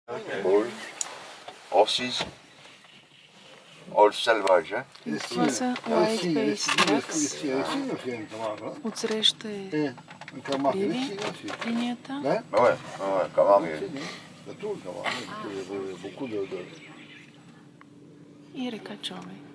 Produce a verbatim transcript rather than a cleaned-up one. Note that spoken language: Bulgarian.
All horses, all salvage. Eh? Това са white face ducks. Отсреща е каприви линията. Ouais, ouais, камари. И река Чобе.